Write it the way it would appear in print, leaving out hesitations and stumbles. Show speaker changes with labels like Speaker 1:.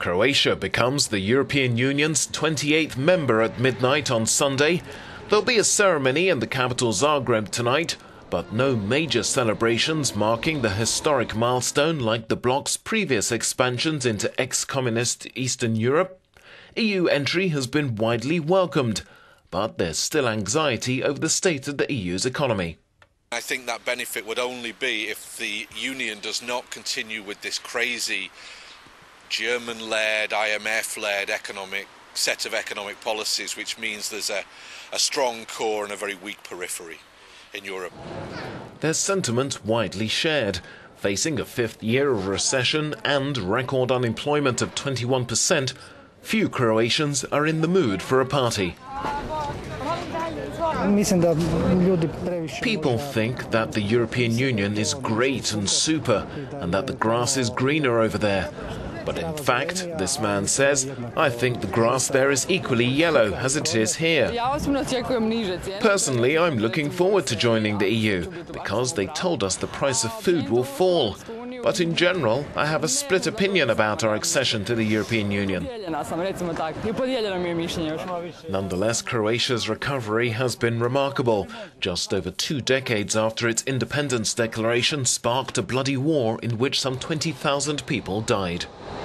Speaker 1: Croatia becomes the European Union's 28th member at midnight on Sunday. There'll be a ceremony in the capital Zagreb tonight, but no major celebrations marking the historic milestone like the bloc's previous expansions into ex-communist Eastern Europe. EU entry has been widely welcomed, but there's still anxiety over the state of the EU's economy.
Speaker 2: I think that benefit would only be if the Union does not continue with this crazy German-led, IMF-led set of economic policies, which means there's a strong core and a very weak periphery in Europe.
Speaker 1: There's sentiment widely shared. Facing a fifth year of recession and record unemployment of 21%, few Croatians are in the mood for a party. People think that the European Union is great and super, and that the grass is greener over there. But in fact, this man says, I think the grass there is equally yellow as it is here. Personally, I'm looking forward to joining the EU, because they told us the price of food will fall. But in general, I have a split opinion about our accession to the European Union. Nonetheless, Croatia's recovery has been remarkable. Just over 2 decades after its independence declaration sparked a bloody war in which some 20,000 people died.